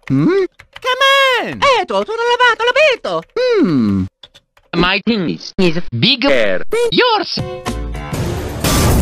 Come on! Tutto lavato, l'ho visto! My thing is bigger. Yours!